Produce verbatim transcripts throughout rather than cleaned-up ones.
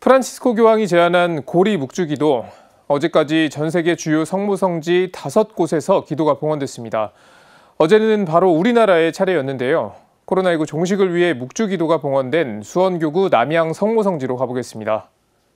프란치스코 교황이 제안한 고리 묵주기도, 어제까지 전 세계 주요 성모성지 다섯 곳에서 기도가 봉헌됐습니다. 어제는 바로 우리나라의 차례였는데요. 코로나십구 종식을 위해 묵주기도가 봉헌된 수원교구 남양 성모성지로 가보겠습니다.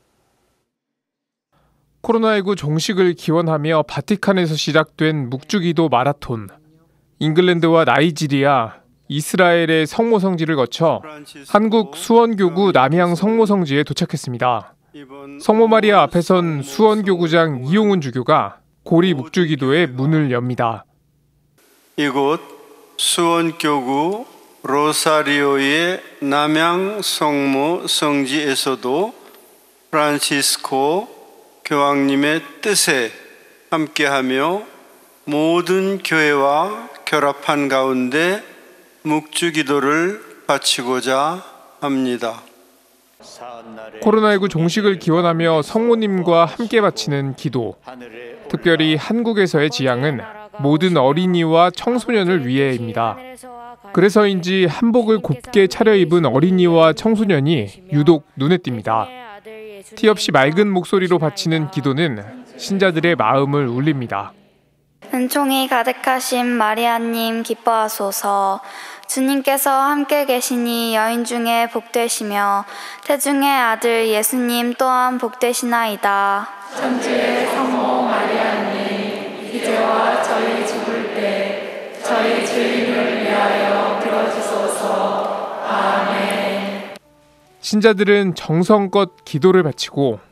코로나십구 종식을 기원하며 바티칸에서 시작된 묵주기도 마라톤. 잉글랜드와 나이지리아, 이스라엘의 성모성지를 거쳐 한국 수원교구 남양 성모성지에 도착했습니다. 성모 마리아 앞에선 수원교구장 이용훈 주교가 고리 묵주기도의 문을 엽니다. 이곳 수원교구 로사리오의 남양 성모성지에서도 프란치스코 교황님의 뜻에 함께하며 모든 교회와 결합한 가운데 묵주기도를 바치고자 합니다. 코로나십구 종식을 기원하며 성모님과 함께 바치는 기도. 특별히 한국에서의 지향은 모든 어린이와 청소년을 위해입니다. 그래서인지 한복을 곱게 차려입은 어린이와 청소년이 유독 눈에 띕니다. 티 없이 맑은 목소리로 바치는 기도는 신자들의 마음을 울립니다. 은총이 가득하신 마리아님 기뻐하소서. 주님께서 함께 계시니 여인 중에 복되시며 태중의 아들 예수님 또한 복되시나이다. 천주의 성모 마리아님, 이제와 저희 죽을 때 저희 죄인을 위하여 들어주소서. 아멘. 신자들은 정성껏 기도를 바치고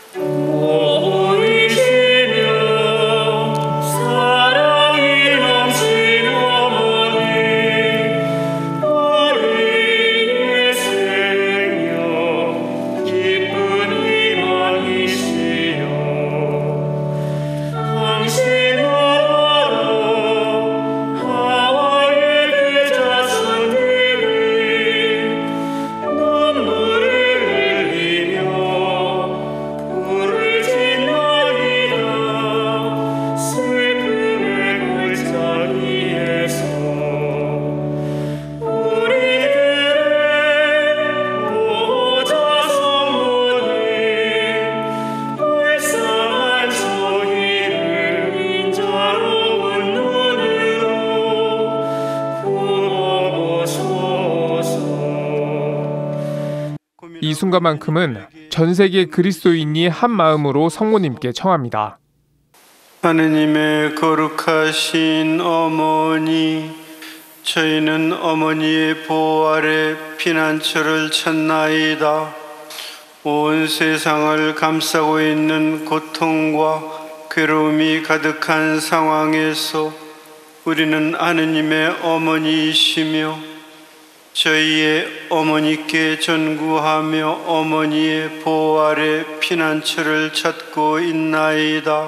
이 순간만큼은 전 세계 그리스도인이 한 마음으로 성모님께 청합니다. 하느님의 거룩하신 어머니, 저희는 어머니의 보호 아래 피난처를 찾나이다. 온 세상을 감싸고 있는 고통과 괴로움이 가득한 상황에서 우리는 하느님의 어머니이시며 저희의 어머니께 전구하며 어머니의 보호 아래 피난처를 찾고 있나이다.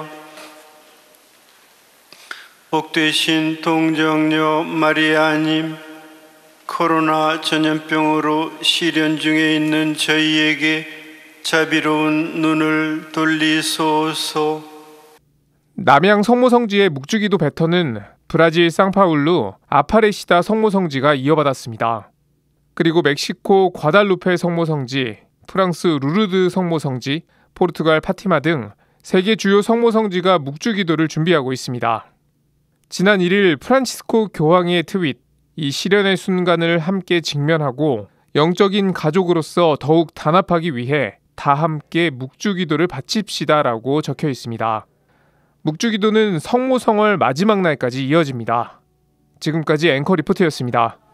복되신 동정녀 마리아님, 코로나 전염병으로 시련 중에 있는 저희에게 자비로운 눈을 돌리소서. 남양 성모성지의 묵주기도 배터는 브라질 상파울루 아파레시다 성모성지가 이어받았습니다. 그리고 멕시코 과달루페 성모성지, 프랑스 루르드 성모성지, 포르투갈 파티마 등 세계 주요 성모성지가 묵주기도를 준비하고 있습니다. 지난 일 일 프란치스코 교황의 트윗, 이 시련의 순간을 함께 직면하고 영적인 가족으로서 더욱 단합하기 위해 다 함께 묵주기도를 바칩시다라고 적혀 있습니다. 묵주기도는 성모성월 마지막 날까지 이어집니다. 지금까지 앵커 리포트였습니다.